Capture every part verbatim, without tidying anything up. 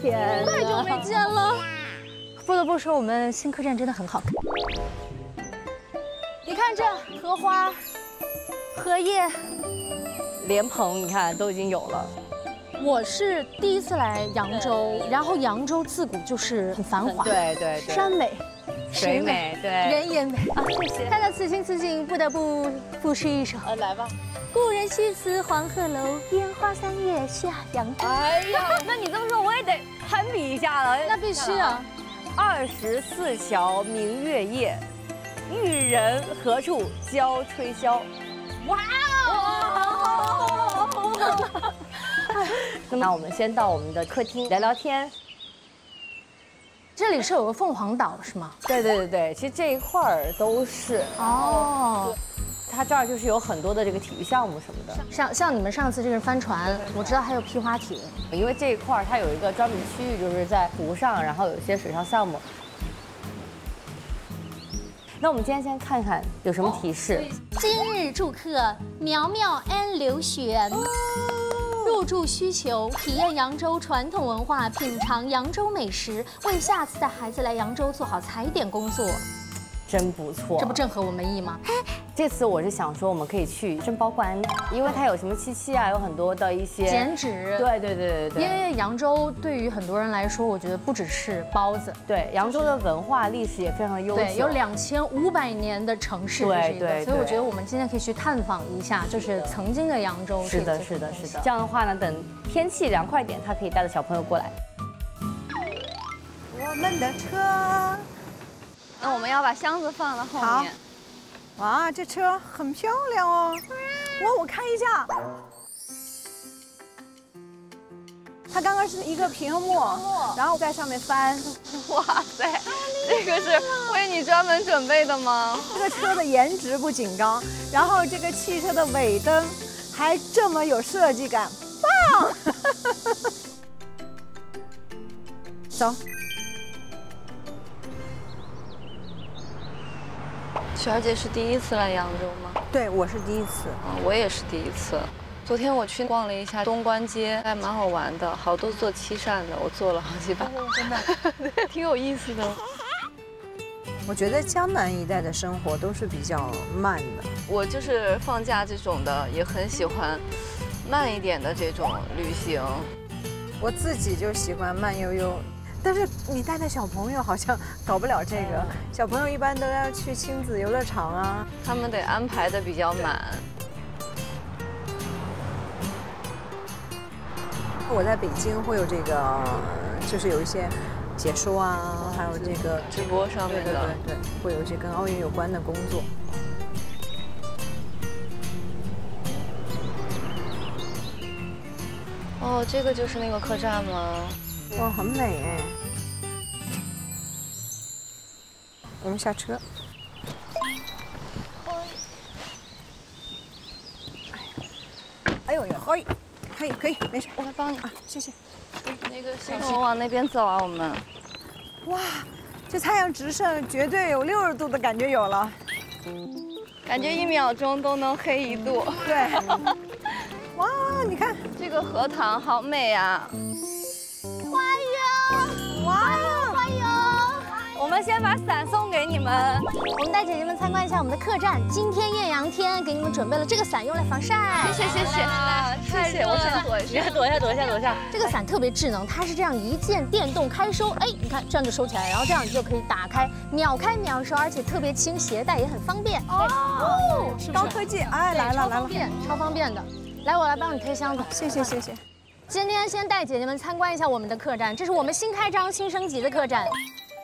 天， 太久没见了。不得不说，我们新客栈真的很好看。你看这荷花、荷叶、 莲蓬，你看都已经有了。 我是第一次来扬州，然后扬州自古就是很繁华， 对对对， 山美、 水美，对， 人也美啊。谢谢。看到此情此景，不得不赋诗一首。 呃，来吧。 故人西辞黄鹤楼，烟花三月下扬州。 哎呀，那你这么说，我也得攀比一下了。 那必须啊！ 二十四桥明月夜，玉人何处教吹箫？哇哦！那我们先到我们的客厅聊聊天。 这里是有个凤凰岛是吗？ 对对对对，其实这一块儿都是哦。 它这儿就是有很多的这个体育项目什么的， 像像你们上次这个帆船，我知道还有皮划艇， 因为这一块儿它有一个专门区域，就是在湖上，然后有一些水上项目。那我们今天先看看有什么提示。 今日住客苗苗安刘璇，入住需求体验扬州传统文化，品尝扬州美食，为下次带孩子来扬州做好踩点工作。 真不错， 这不正合我们意吗？ 这次我是想说，我们可以去珍宝馆，因为它有什么七七啊，有很多的一些剪纸。 对对对对对。 因为扬州对于很多人来说，我觉得不只是包子， 对，扬州的文化历史也非常的悠久， 对，有两千五百年的城市， 对对。 所以我觉得我们今天可以去探访一下，就是曾经的扬州。 是的，是的，是的。这样的话呢，等天气凉快点，他可以带着小朋友过来。 我们的车。 那我们要把箱子放到后面。 哇，这车很漂亮哦！哇，我看一下，它刚刚是一个屏幕，然后在上面翻。 哇塞，这个是为你专门准备的吗？ 这个车的颜值不仅高，然后这个汽车的尾灯还这么有设计感，棒！走。 雪儿姐是第一次来扬州吗？ 对，我是第一次。 嗯，我也是第一次。昨天我去逛了一下东关街，还蛮好玩的，好多做漆扇的，我做了好几把， 哦、真的， 对，挺有意思的。 我觉得江南一带的生活都是比较慢的。 我就是放假这种的，也很喜欢慢一点的这种旅行。 我自己就喜欢慢悠悠。但是你带带小朋友好像搞不了这个，小朋友一般都要去亲子游乐场啊， 他们得安排的比较满。 我在北京会有这个，就是有一些解说啊，还有这个直播上面的， 对对对对，会有一些跟奥运有关的工作。 哦，这个就是那个客栈吗？ 哇，很美哎！我们下车。哎呦呦，可以，可以，可以，没事， 我来帮你啊，谢谢。 那个小熊往那边走啊，我们。 哇，这太阳直射，绝对有六十度的感觉有了。 感觉一秒钟都能黑一度。 对。哇，你看这个荷塘好美啊！ 欢迎， 哇， 欢迎！ 我们先把伞送给你们， 我们带姐姐们参观一下我们的客栈。今天艳阳天，给你们准备了这个伞，用来防晒。 谢谢谢谢，谢谢，我先躲一下， 躲一下躲一下躲一下。 这个伞特别智能，它是这样一键电动开收，哎，你看这样就收起来，然后这样你就可以打开，秒开秒收，而且特别轻，携带也很方便。 哦，高科技，哎，来了来了， 超方便的。来，我来帮你推箱子。 谢谢谢谢。 今天先带姐姐们参观一下我们的客栈，这是我们新开张、新升级的客栈。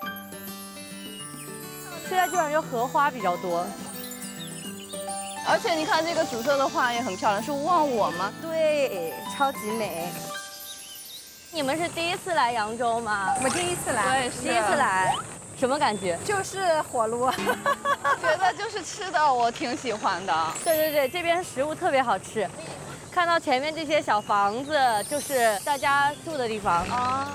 现在基本上就荷花比较多， 而且你看这个紫色的花也很漂亮，是勿忘我吗？ 对，超级美。你们是第一次来扬州吗？ 我第一次来， 我也是第一次来，什么感觉？ 就是火炉， 觉得就是吃的我挺喜欢的。 对对对，这边食物特别好吃。看到前面这些小房子，就是大家住的地方啊。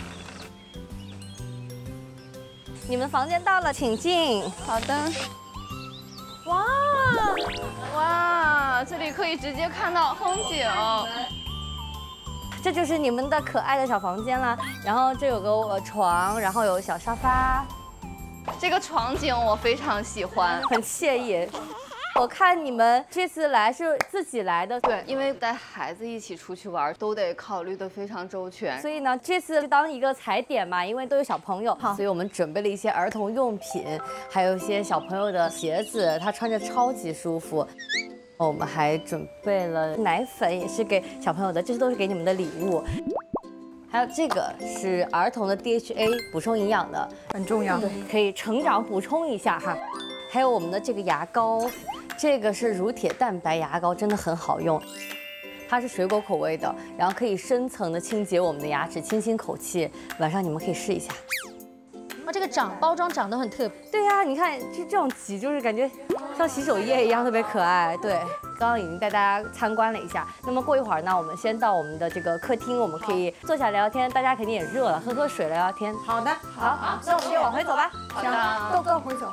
你们房间到了，请进。 好的。哇哇，这里可以直接看到风景。 这就是你们的可爱的小房间啦。然后这有个呃床，然后有小沙发， 这个场景我非常喜欢， 很惬意。我看你们这次来是自己来的， 对，因为带孩子一起出去玩，都得考虑得非常周全。 所以呢，这次就当一个踩点嘛，因为都有小朋友，所以我们准备了一些儿童用品，还有一些小朋友的鞋子，他穿着超级舒服。我们还准备了奶粉，也是给小朋友的，这些都是给你们的礼物。还有这个是儿童的 D H A 补充营养的， 很重要， 对，可以成长补充一下哈。还有我们的这个牙膏，这个是乳铁蛋白牙膏，真的很好用。它是水果口味的，然后可以深层的清洁我们的牙齿，清新口气。晚上你们可以试一下。 哇，这个长包装长得很特别。 对呀、啊，你看就这种挤，就是感觉像洗手液一样，特别可爱。对，刚刚已经带大家参观了一下。那么过一会儿呢，我们先到我们的这个客厅，我们可以坐下聊天。大家肯定也热了，喝喝水聊聊天。 好的， 好，好，那我们就往回走吧。 好的， 都跟回走。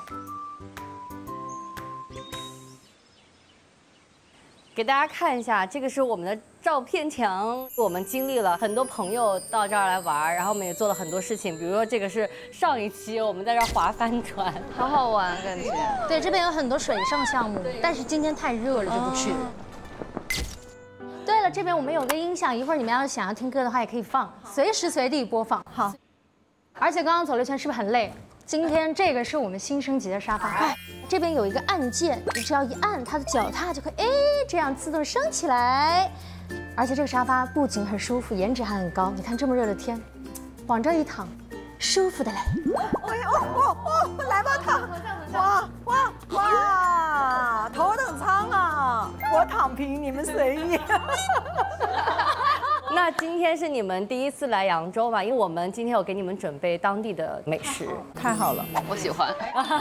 给大家看一下，这个是我们的照片墙。我们经历了很多朋友到这儿来玩，然后我们也做了很多事情，比如说这个是上一期我们在这儿划帆船， 好好玩感觉。 对，这边有很多水上项目，但是今天太热了就不去。对了，这边我们有个音响，一会儿你们要是想要听歌的话也可以放，随时随地播放。 好。 而且刚刚走了一圈，是不是很累？今天这个是我们新升级的沙发，这边有一个按键，你只要一按，它的脚踏就可以，哎，这样自动升起来。而且这个沙发不仅很舒服，颜值还很高。你看这么热的天，往这一躺，舒服的嘞。 哎呦哦哦哦，来吧躺，哇哇哇，头等舱啊！我躺平，你们随意。 那今天是你们第一次来扬州嘛？因为我们今天有给你们准备当地的美食， 太好了， 我喜欢。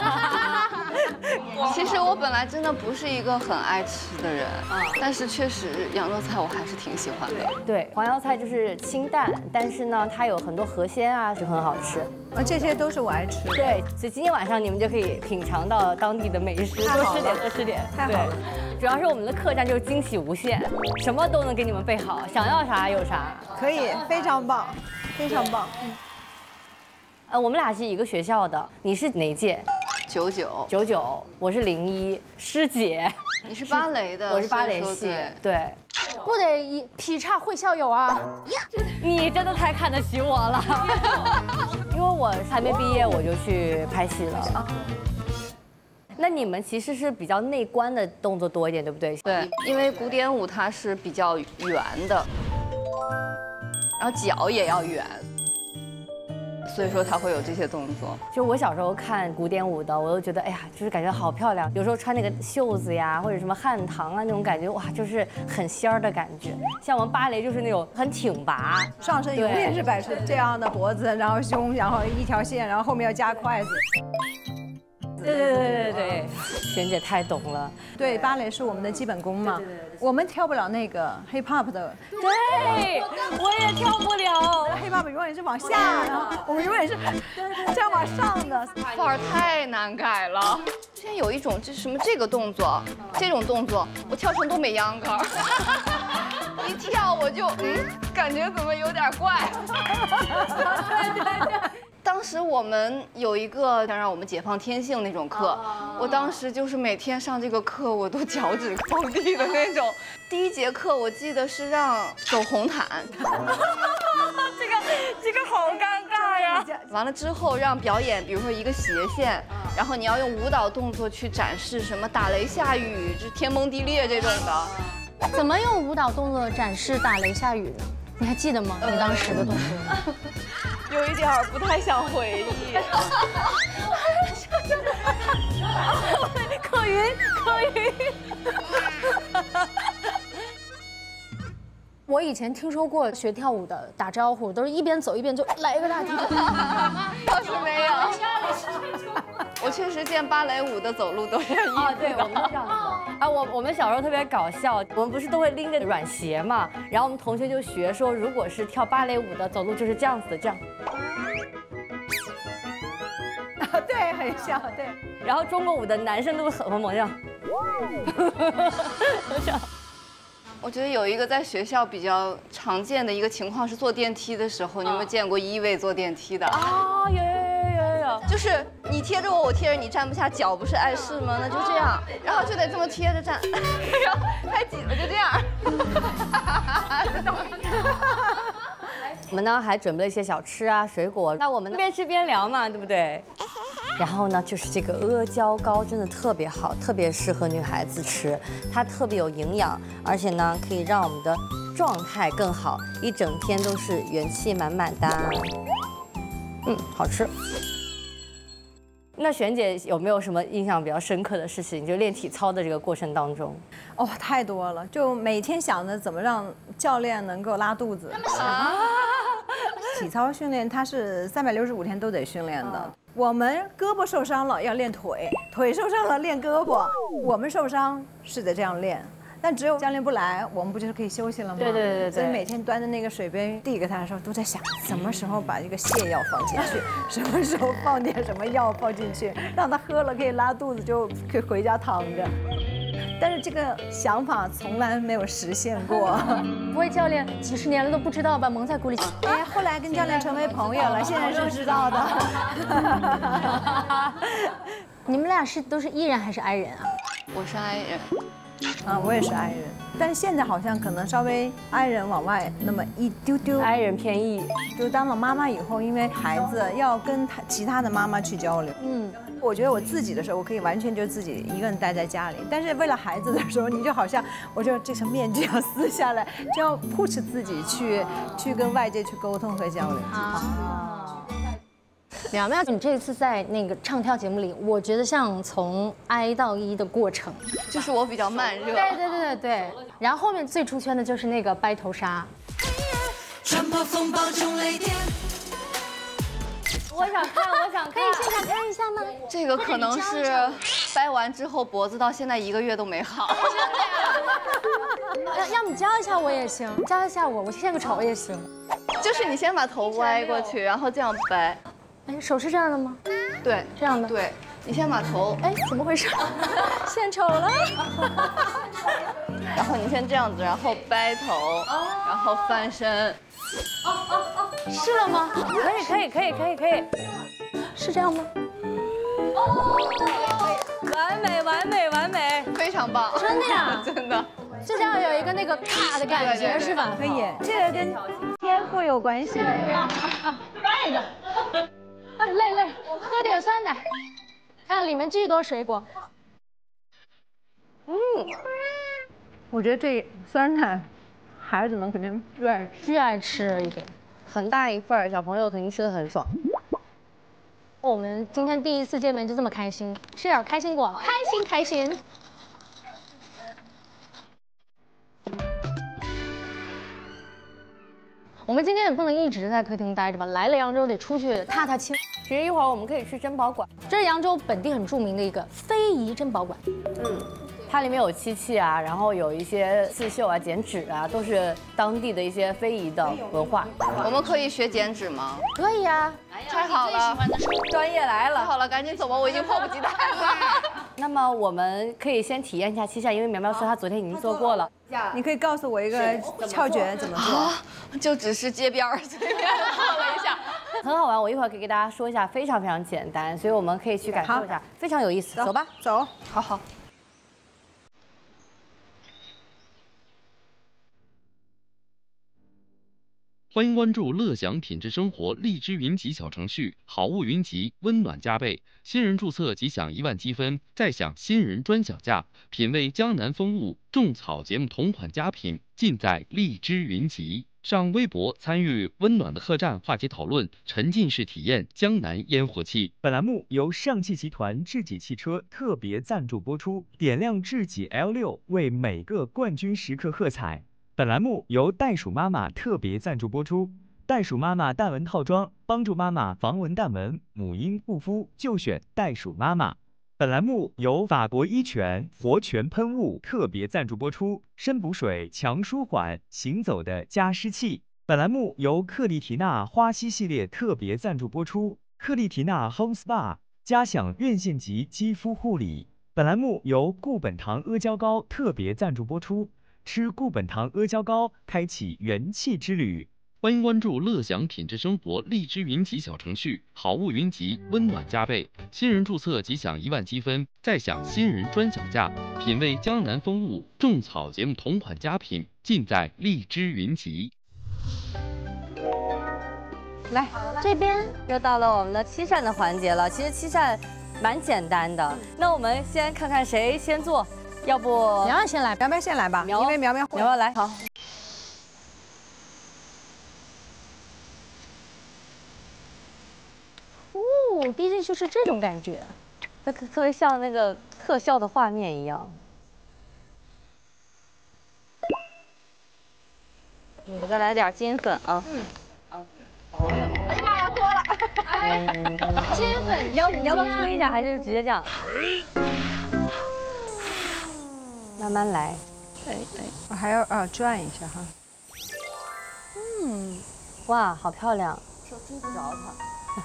其实我本来真的不是一个很爱吃的人，但是确实扬州菜我还是挺喜欢的。 对，黄瑶菜就是清淡，但是呢，它有很多河鲜啊，就很好吃。 啊，这些都是我爱吃的。 对，所以今天晚上你们就可以品尝到当地的美食，多吃点，多吃点。 太好了。 主要是我们的客栈就是惊喜无限，什么都能给你们备好，想要啥有啥。 可以，非常棒，非常棒。 呃，我们俩是一个学校的，你是哪一届？ 九九， 九九，我是零一，师姐。 你是芭蕾的， 我是芭蕾系，对。 不得一劈叉会校友啊！ 你真的太看得起我了，因为我还没毕业我就去拍戏了。那你们其实是比较内观的动作多一点，对不对？ 对，因为古典舞它是比较圆的，然后脚也要圆，所以说它会有这些动作。 就我小时候看古典舞的，我都觉得哎呀，就是感觉好漂亮。有时候穿那个袖子呀，或者什么汉唐啊那种感觉，哇，就是很仙儿的感觉。像我们芭蕾就是那种很挺拔， 上身永远是摆出这样的脖子，然后胸，然后一条线，然后后面要加筷子。 对对对对对，璇姐太懂了。 对，芭蕾是我们的基本功嘛，我们跳不了那个 hip hop 的。 对，我也跳不了。 hip hop 永远是往下，然后我们永远是这样往上的。 范儿太难改了。之前有一种这什么这个动作，这种动作我跳成东北秧歌儿，一跳我就嗯，感觉怎么有点怪。对对对。当时我们有一个想让我们解放天性那种课，我当时就是每天上这个课，我都脚趾抠地的那种。第一节课我记得是让走红毯，这个这个好尴尬呀。完了之后让表演，比如说一个斜线，然后你要用舞蹈动作去展示什么打雷下雨、这天崩地裂这种的。 怎么用舞蹈动作展示打雷下雨呢？你还记得吗？你当时的动作？ 有一点儿不太想回忆。 可云，可云。 我以前听说过学跳舞的打招呼，都是一边走一边就来一个大踢腿。 倒是没有。我确实见芭蕾舞的走路都是啊，对，我们都这样子。啊，我我们小时候特别搞笑，我们不是都会拎着软鞋嘛，然后我们同学就学说，如果是跳芭蕾舞的走路就是这样子的，这样。 啊，对，很像，对。 然后中国舞的男生都会很猛这样。这样。 我觉得有一个在学校比较常见的一个情况是坐电梯的时候，你有没有见过一位坐电梯的？ 啊，有有有有有， 就是你贴着我，我贴着你，站不下脚不是碍事吗？那就这样，然后就得这么贴着站，然后太紧了就这样。 我们呢还准备了一些小吃啊、水果，那我们边吃边聊嘛，对不对？然后呢，就是这个阿胶糕真的特别好，特别适合女孩子吃，它特别有营养，而且呢可以让我们的状态更好，一整天都是元气满满的。嗯，好吃。那璇姐有没有什么印象比较深刻的事情？就练体操的这个过程当中， 哦，太多了，就每天想着怎么让教练能够拉肚子。啊！体操训练它是三百六十五天都得训练的。我们胳膊受伤了要练腿，腿受伤了练胳膊。我们受伤是得这样练。但只有教练不来，我们不就是可以休息了吗？ 对对对对。 所以每天端着那个水杯递给他的时候，都在想什么时候把这个泻药放进去，什么时候放点什么药放进去，让他喝了可以拉肚子，就可以回家躺着。但是这个想法从来没有实现过。 不会教练几十年了都不知道吧？蒙在鼓里。 哎，后来跟教练成为朋友了，现在是知道的。 你们俩是都是 E 人还是 I 人啊？ 我是 I 人。 啊，我也是 I 人，但是现在好像可能稍微 I 人往外那么一丢丢。 I 人偏 E， 就当了妈妈以后，因为孩子要跟他其他的妈妈去交流。嗯，我觉得我自己的时候，我可以完全就自己一个人待在家里，但是为了孩子的时候，你就好像我就这层面具要撕下来，就要 push 自己去去跟外界去沟通和交流。啊。 苗苗，你这次在那个唱跳节目里，我觉得像从 I 到 E 的过程， 就是我比较慢热。 对对对对对。然后后面最出圈的就是那个掰头纱。 穿破风暴中雷电。我想看，我想看， 可以现场看一下吗？ 这个可能是掰完之后脖子到现在一个月都没好。 要要你教一下我也行，教一下我，我献个丑也行。 就是你先把头歪过去，然后这样掰。 哎，手是这样的吗？ 对， 这样的。 对，你先把头， 哎，怎么回事？献丑了。 然后你先这样子，然后掰头，然后翻身。 哦哦哦，是了吗？ 可以可以可以可以可以， 是这样吗？ 哦，完美完美完美， 非常棒。 真的呀？ 真的。 就这样有一个那个咔的感觉是吧？ 可以，这个跟天赋有关系。 快的。累累，喝点酸奶。看里面巨多水果。 嗯，我觉得这酸奶，孩子们肯定最爱巨爱吃一个， 很大一份儿，小朋友肯定吃得很爽。 我们今天第一次见面就这么开心，吃点开心果，开心开心。我们今天也不能一直在客厅待着吧，来了扬州得出去踏踏青。 其实一会儿我们可以去珍宝馆， 这是扬州本地很著名的一个非遗珍宝馆。 嗯，它里面有漆器啊，然后有一些刺绣啊、剪纸啊，都是当地的一些非遗的文化。 我们可以学剪纸吗？ 可以啊， 太好了， 专业来了。 太好了，赶紧走吧，我已经迫不及待了。 那么我们可以先体验一下漆下，因为苗苗说她昨天已经做过了。 你可以告诉我一个窍诀怎么做？ 就只是街边儿随便做了一下， 很好玩。我一会儿可以给大家说一下，非常非常简单，所以我们可以去感受一下，非常有意思。走吧， 走， 好好。 欢迎关注乐享品质生活荔枝云集小程序，好物云集，温暖加倍。新人注册即享一万积分，再享新人专享价。品味江南风物，种草节目同款佳品，尽在荔枝云集。上微博参与温暖的客栈话题讨论，沉浸式体验江南烟火气。 本栏目由上汽集团智己汽车特别赞助播出，点亮智己 L 六，为每个冠军时刻喝彩。本栏目由袋鼠妈妈特别赞助播出，袋鼠妈妈淡纹套装，帮助妈妈防蚊淡纹，母婴护肤就选袋鼠妈妈。本栏目由法国伊泉活泉喷雾特别赞助播出，深补水，强舒缓，行走的加湿器。本栏目由克丽缇娜花溪系列特别赞助播出，克丽缇娜 Home Spa 加享院线级肌肤护理。本栏目由固本堂阿胶糕特别赞助播出。 吃固本堂阿胶糕，开启元气之旅。 欢迎关注乐享品质生活荔枝云集小程序，好物云集，温暖加倍。新人注册即享一万积分，再享新人专享价。品味江南风物，种草节目同款佳品，尽在荔枝云集。 来， 这边又到了我们的七扇的环节了。其实七扇蛮简单的，那我们先看看谁先做，要不苗苗先来， 苗苗先来吧， 苗因为苗苗苗苗来。 好。 哦，滴进去是这种感觉， 那特特别像那个特效的画面一样。我再来点金粉啊。嗯。哎呀，脱了。 金粉， 你要你要不要吹一下，还是直接这样？慢慢来。 哎哎，我还要啊转一下哈。 嗯，哇，好漂亮，就追不着它。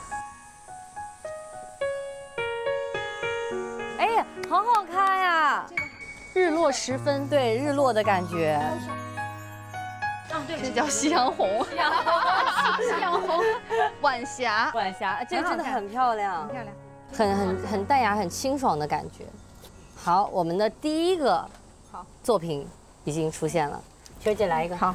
哎呀，好好看呀！ 日落时分， 对，日落的感觉。 啊，对，这叫夕阳红。夕阳红，夕阳红，晚霞。 晚霞，这个真的很漂亮， 很漂亮， 很很很淡雅、很清爽的感觉。好，我们的第一个好作品已经出现了，学姐来一个。 好，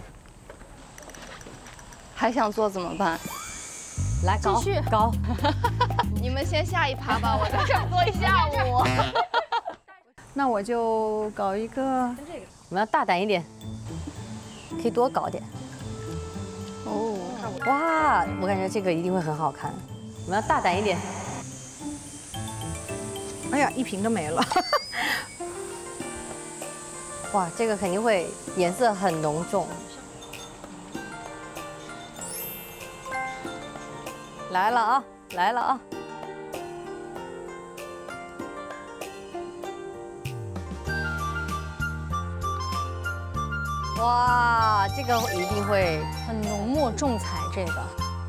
还想做怎么办？ 来高继续高。 你们先下一趴吧，我在这儿坐一下午。 那我就搞一个， 我们要大胆一点，可以多搞点。 哦， 哇，我感觉这个一定会很好看。我们要大胆一点。 哎呀，一瓶都没了。 哇，这个肯定会颜色很浓重。来了啊，来了啊！哇，这个一定会很浓墨重彩，这个。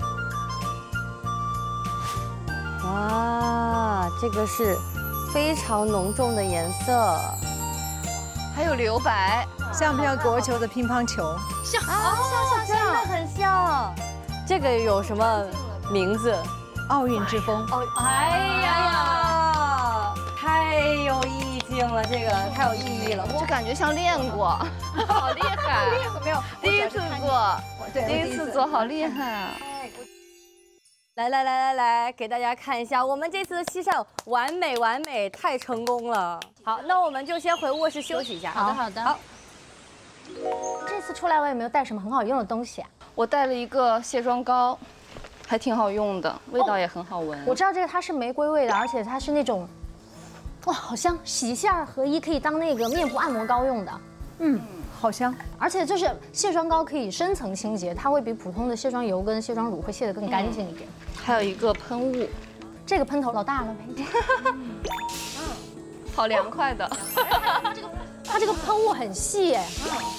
哇，这个是非常浓重的颜色， 还有留白， 像不像国球的乒乓球？ 像啊，像像真的很像。这个有什么名字？ 奥运之风。 哦，哎呀，太有意境了，这个太有意义了。 就感觉像练过，好厉害！ 没有， 第一次做， 对， 第一次做，好厉害啊！ 来来来来来，给大家看一下，我们这次的西扇完美完美，太成功了。好，那我们就先回卧室休息一下。 好的好的。好。这次出来我也没有带什么很好用的东西啊。 我带了一个卸妆膏，还挺好用的，味道也很好闻。 我知道这个它是玫瑰味的，而且它是那种，哇，好香，洗卸二合一，可以当那个面部按摩膏用的。 嗯，好香。 而且就是卸妆膏可以深层清洁，它会比普通的卸妆油跟卸妆乳会卸得更干净一点。 还有一个喷雾， 这个喷头老大了呗。 好凉快的。 这个它这个喷雾很细哎。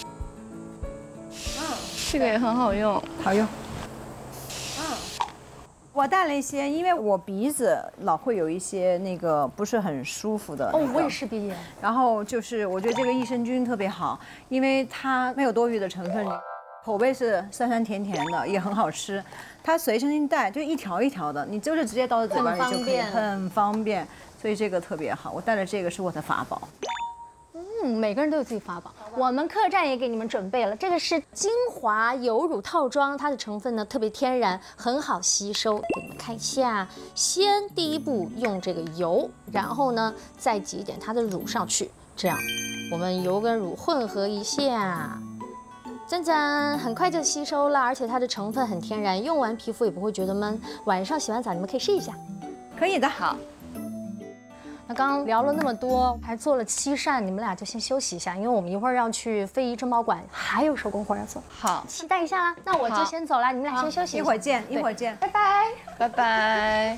这个也很好用， 好用。我带了一些，因为我鼻子老会有一些那个不是很舒服的。 哦，我也是鼻炎。 然后就是我觉得这个益生菌特别好，因为它没有多余的成分，口味是酸酸甜甜的，也很好吃。它随身带，就一条一条的，你就是直接倒在嘴巴里就可以，很方便。所以这个特别好，我带的这个是我的法宝。 嗯，每个人都有自己法宝。我们客栈也给你们准备了，这个是精华油乳套装，它的成分呢特别天然，很好吸收。给你们看一下，先第一步用这个油，然后呢再挤一点它的乳上去，这样我们油跟乳混合一下，赞赞，很快就吸收了，而且它的成分很天然，用完皮肤也不会觉得闷。晚上洗完澡你们可以试一下。 可以的， 好。 那刚刚聊了那么多，还做了七扇，你们俩就先休息一下，因为我们一会儿要去非遗珍宝馆，还有手工活要做。 好， 期待一下啦。那我就先走了，你们俩先休息一下。 一会儿见，一会儿见， 拜拜， 拜拜。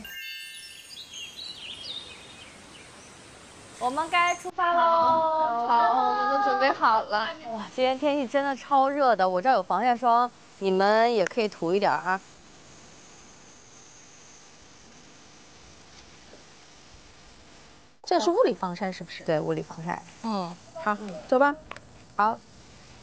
我们该出发喽。 好，我们都准备好了。 哇，今天天气真的超热的，我这儿有防晒霜，你们也可以涂一点啊。 这是物理防晒是不是？ 对，物理防晒。 嗯， 好，走吧。 好，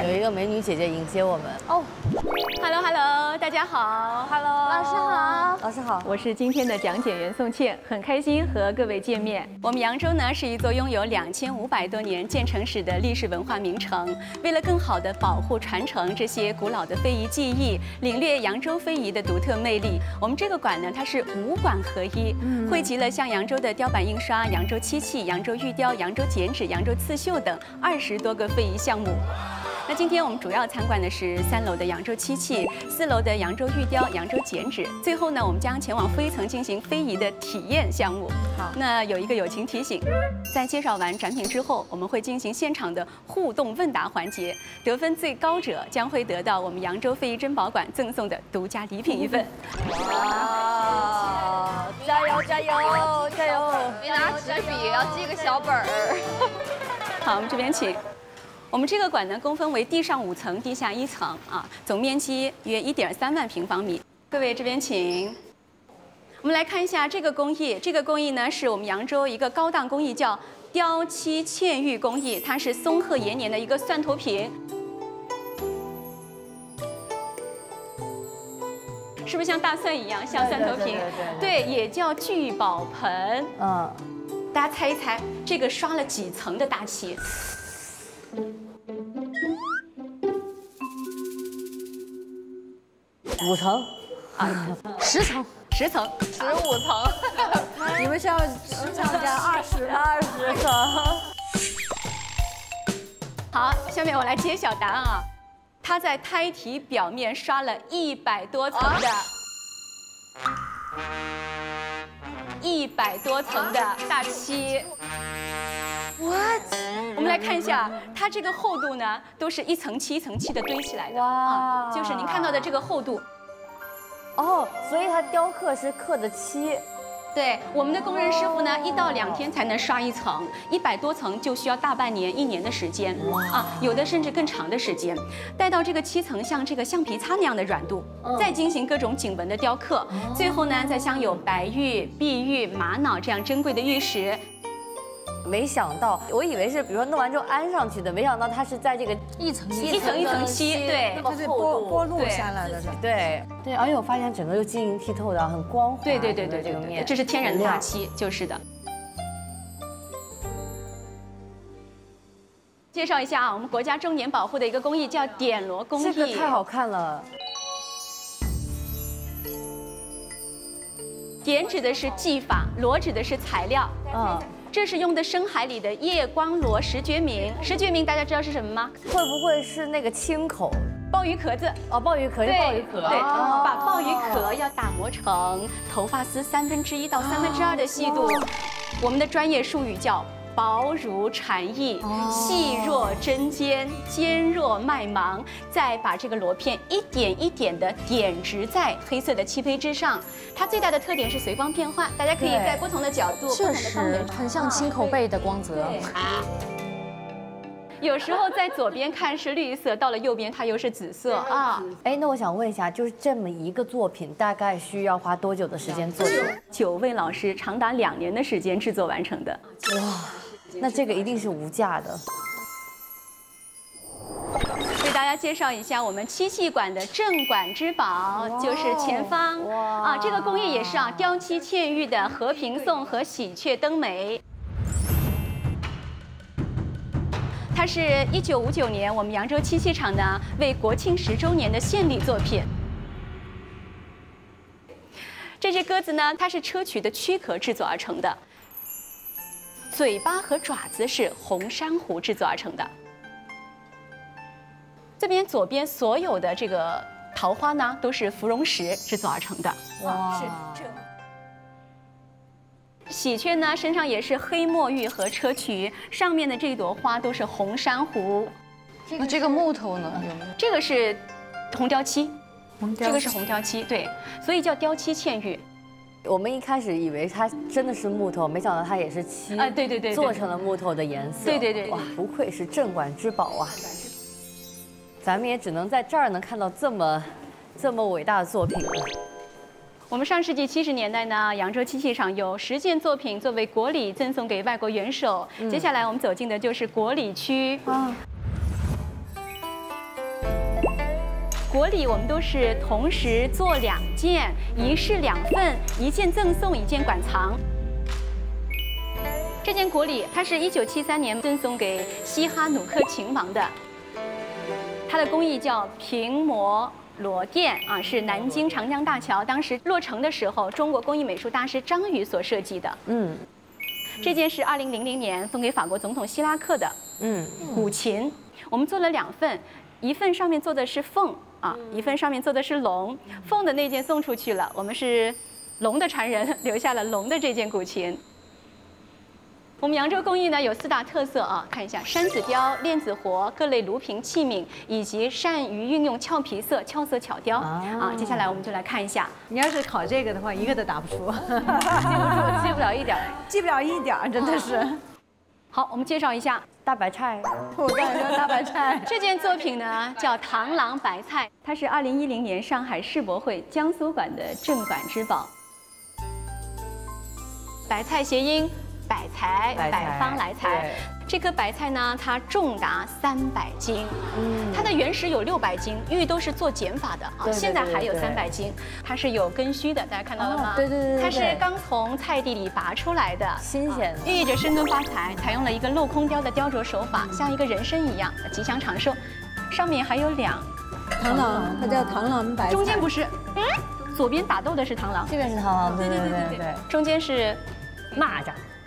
有一个美女姐姐迎接我们。哦 Hello Hello， 大家好 ，Hello， 老师好， 老师好。 我是今天的讲解员宋茜，很开心和各位见面。我们扬州呢是一座拥有两千五百多年建城史的历史文化名城。为了更好地保护传承这些古老的非遗技艺，领略扬州非遗的独特魅力，我们这个馆呢它是五馆合一，汇集了像扬州的雕版印刷、扬州漆器、扬州玉雕、扬州剪纸、扬州刺绣等二十多个非遗项目。那今天我们主要参观的是三楼的扬州漆器，四楼的扬州玉雕、扬州剪纸，最后呢，我们将前往负一层进行非遗的体验项目。好，那有一个友情提醒，在介绍完展品之后，我们会进行现场的互动问答环节，得分最高者将会得到我们扬州非遗珍宝馆赠送的独家礼品一份。 哇！加油加油加油！ 别拿纸笔，要记个小本儿。 好，我们这边请。我们这个馆呢，共分为地上五层、地下一层啊，总面积约一点三万平方米。各位这边请。我们来看一下这个工艺，这个工艺呢是我们扬州一个高档工艺，叫雕漆嵌玉工艺，它是松鹤延年的一个蒜头瓶。是不是像大蒜一样，像蒜头瓶？对，也叫聚宝盆。嗯，大家猜一猜，这个刷了几层的大漆？ 五层，啊，十层， 十层， 十五层。 你们是要十层加二十二十层。 好，下面我来揭晓答案啊。它在胎体表面刷了一百多层的，一百多层的大漆。What？ 我们来看一下，它这个厚度呢，都是一层漆一层漆的堆起来的啊，就是您看到的这个厚度。 哦，所以它雕刻是刻的漆。 对，我们的工人师傅呢，一到两天才能刷一层，一百多层就需要大半年、一年的时间啊，有的甚至更长的时间。待到这个漆层像这个橡皮擦那样的软度，再进行各种颈纹的雕刻，最后呢，再镶有白玉、碧玉、玛瑙这样珍贵的玉石。 没想到，我以为是比如说弄完之后安上去的，没想到它是在这个一层一层一层漆，对， 那么就是厚度， 剥剥落下来的， 对对，而且我发现整个又晶莹剔透的，很光滑， 对对对对这个面， 这是天然的大漆，就是的。介绍一下啊，我们国家重点保护的一个工艺叫点螺工艺， 这个太好看了。 点指的是技法，螺指的是材料，嗯。这是用的深海里的夜光螺石决明，石决明大家知道是什么吗？ 会不会是那个青口鲍鱼壳子？ 哦，鲍鱼壳，鲍鱼壳， 对，把鲍鱼壳要打磨成头发丝三分之一到三分之二的细度，我们的专业术语叫薄如蝉翼，细若针尖，尖若麦芒，再把这个螺片一点一点的点直在黑色的漆胚之上。它最大的特点是随光变化，大家可以在不同的角度、 确实很像青口贝的光泽。 有时候在左边看是绿色，到了右边它又是紫色啊。 哎，那我想问一下，就是这么一个作品，大概需要花多久的时间做成？ 九位老师长达两年的时间制作完成的。 哇！那这个一定是无价的。 为大家介绍一下我们漆器馆的镇馆之宝，就是前方啊，这个工艺也是啊，雕漆嵌玉的和平颂和喜鹊登梅。它是一九五九年我们扬州漆器厂呢为国庆十周年的献礼作品。这只鸽子呢，它是砗磲的躯壳制作而成的。嘴巴和爪子是红珊瑚制作而成的。这边左边所有的这个桃花呢，都是芙蓉石制作而成的。哇，是这。喜鹊呢，身上也是黑墨玉和砗磲，上面的这朵花都是红珊瑚。 那这个木头呢？有没有？ 这个是红雕漆，这个是红雕漆，对，所以叫雕漆嵌玉。 我们一开始以为它真的是木头，没想到它也是漆啊，对对对， 做成了木头的颜色。 对对对， 哇，不愧是镇馆之宝啊！咱们也只能在这儿能看到这么这么伟大的作品了。 我们上世纪七十年代呢，扬州漆器厂有十件作品作为国礼赠送给外国元首。嗯、接下来我们走进的就是国礼区。啊国礼我们都是同时做两件，一式两份，一件赠送，一件馆藏。这件国礼它是一九七三年赠送给西哈努克亲王的，它的工艺叫平模罗钿啊，是南京长江大桥当时落成的时候，中国工艺美术大师张宇所设计的。嗯，这件是二零零零年送给法国总统希拉克的。嗯，古琴我们做了两份，一份上面做的是凤啊，一份上面做的是龙。凤的那件送出去了，我们是龙的传人，留下了龙的这件古琴。我们扬州工艺呢有四大特色啊，看一下山子雕、链子活、各类炉瓶器皿，以及善于运用俏皮色、俏色巧雕啊。接下来我们就来看一下， 你要是考这个的话，一个都答不出， 记不住，记不了一点， 记不了一点，真的是。 好，我们介绍一下大白菜。 我刚才说大白菜。 这件作品呢叫螳螂白菜，它是二零一零年上海世博会江苏馆的镇馆之宝。白菜谐音。百财，百方来财。这颗白菜呢，它重达三百斤，嗯，它的原石有六百斤，玉都是做减法的啊，现在还有三百斤，它是有根须的，大家看到了吗？ 对对对， 它是刚从菜地里拔出来的， 新鲜的， 寓意着生根发财，采用了一个镂空雕的雕琢手法，像一个人参一样，吉祥长寿。上面还有两螳螂，它叫螳螂白菜， 中间不是，嗯，左边打斗的是螳螂， 这边是螳螂，对对对对对， 中间是蚂蚱。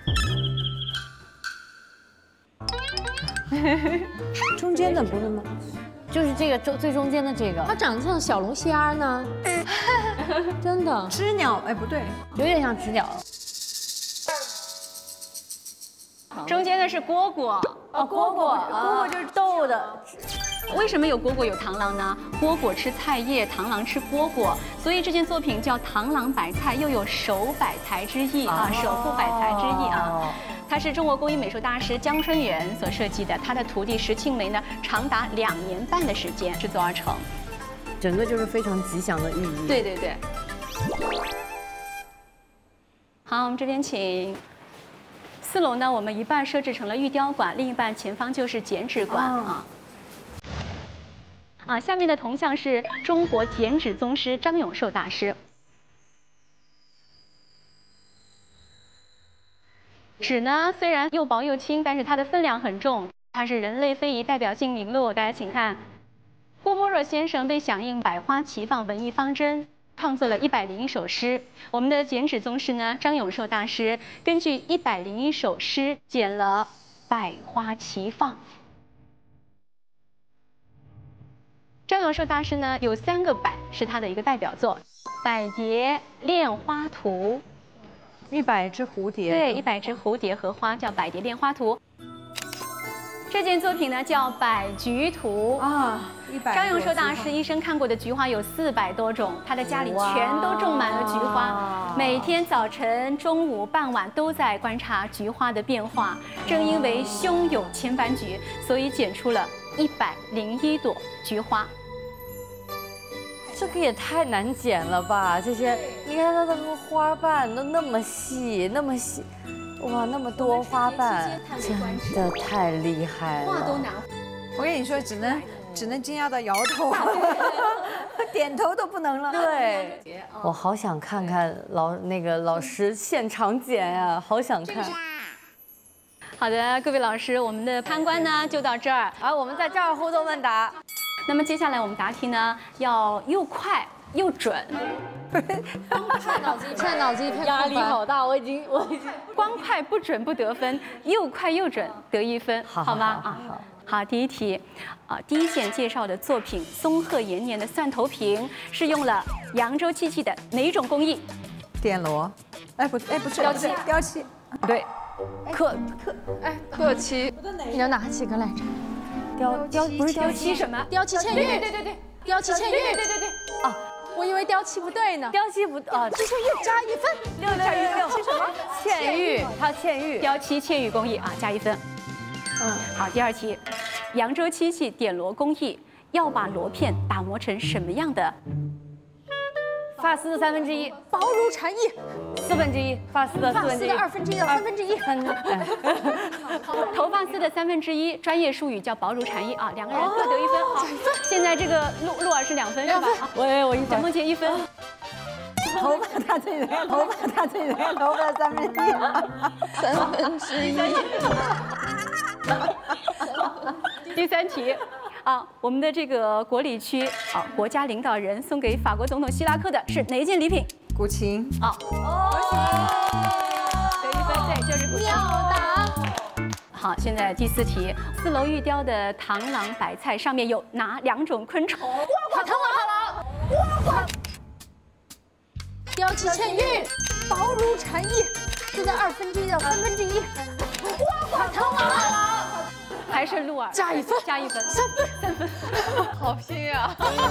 中间的不是吗？ 就是这个中最中间的这个， 它长得像小龙虾呢，真的。 知鸟，哎，不对， 有点像知了。 中间的是蝈蝈， 哦，蝈蝈，蝈蝈就是逗的。 为什么有蝈蝈有螳螂呢？蝈蝈吃菜叶，螳螂吃蝈蝈，所以这件作品叫螳螂白菜，又有守百财之意啊，守护百财之意啊。它是中国工艺美术大师江春元所设计的，他的徒弟石庆梅呢，长达两年半的时间制作而成， 整个就是非常吉祥的寓意。 对对对。好，我们这边请。四楼呢，我们一半设置成了玉雕馆，另一半前方就是剪纸馆啊。啊，下面的铜像是中国剪纸宗师张永寿大师。纸呢虽然又薄又轻，但是它的分量很重，它是人类非遗代表性名录。大家请看，郭沫若先生被响应百花齐放文艺方针，创作了一百零一首诗。我们的剪纸宗师呢，张永寿大师根据一百零一首诗剪了百花齐放。张永寿大师呢有三个百是他的一个代表作，《百蝶恋花图》。 一百只蝴蝶， 对，一百只蝴蝶和花叫《百蝶恋花图》。这件作品呢叫《百菊图》啊，张永寿大师一生看过的菊花有四百多种，他的家里全都种满了菊花，每天早晨、中午、傍晚都在观察菊花的变化。正因为胸有千般菊，所以剪出了一百零一朵菊花。 这个也太难剪了吧！这些，你看它那个花瓣都那么细，那么细，哇，那么多花瓣，真的太厉害了。 画都难。 我跟你说，只能只能惊讶到摇头，点头都不能了。 对，我好想看看老那个老师现场剪呀，好想看。 好的，各位老师，我们的参观呢就到这儿， 而我们在这儿互动问答。 那么接下来我们答题呢，要又快又准。 串脑筋，串脑筋， 压力好大，我已经我已经光快不准不得分，又快又准得一分，好吗？啊，好，第一题，啊，第一件介绍的作品松鹤延年的蒜头瓶是用了扬州漆器的哪种工艺？ 点螺，哎不，哎不是， 雕漆， 雕漆， 不对， 刻刻， 哎，刻漆， 你要哪几个来着？ 雕雕不是雕漆什么？ 雕漆嵌玉， 对对对对， 雕漆嵌玉， 对对对对。 啊，我以为雕漆不对呢。 雕漆不啊， 这就又加一分， 六六六六，什么？嵌玉，它嵌玉， 雕漆嵌玉工艺啊，加一分。嗯，好，第二题，扬州漆器点螺工艺要把螺片打磨成什么样的？ 发丝的三分之一， 薄如蝉翼， 四分之一，发丝的四分之一， 二分之一的三分之一。 头发丝的三分之一，专业术语叫薄如蝉翼啊。两个人各得一分。好，现在这个陆陆儿是两分是吧？ 我我一蒋梦婕一分。 头发他自己的，头发他自己的，头发三分之一， 三分之一。 第三题，啊，我们的这个国礼区啊，国家领导人送给法国总统希拉克的是哪一件礼品？ 古琴。 啊，得一分，对，就是古琴。 妙答。 好，现在第四题，四楼玉雕的螳螂白菜上面有哪两种昆虫？ 蝈蝈螳螂，蝈蝈。雕鸡嵌玉，薄如蝉翼，四的二分之一的三分之一，蝈蝈螳螂。 还是陆儿加一分， 加一分， 三分， 三分， 好拼啊！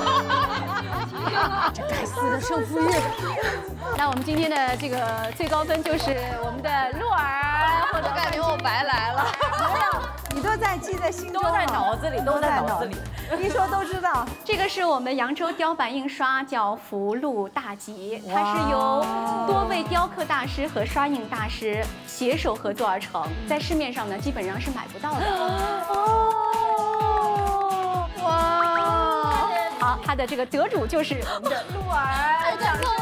这该死的胜负欲。 那我们今天的这个最高分就是我们的陆儿， 我感觉我白来了。 没有，你都在记在心中， 都在脑子里，都在脑子里， 一说都知道。 这个是我们扬州雕版印刷，叫福禄大吉，它是由多位雕刻大师和刷印大师携手合作而成，在市面上呢基本上是买不到的。 哦，哇！ 好，它的这个得主就是我们的陆儿，掌声！